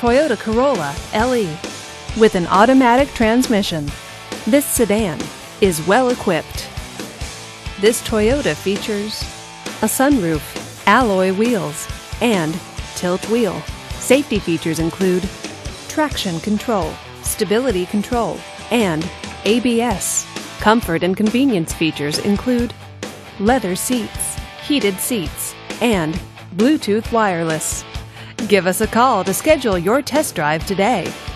Toyota Corolla LE with an automatic transmission. This sedan is well equipped. This Toyota features a sunroof, alloy wheels, and tilt wheel. Safety features include traction control, stability control, and ABS. Comfort and convenience features include leather seats, heated seats, and Bluetooth wireless. Give us a call to schedule your test drive today.